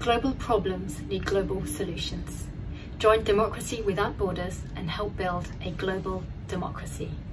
Global problems need global solutions. Join Democracy Without Borders and help build a global democracy.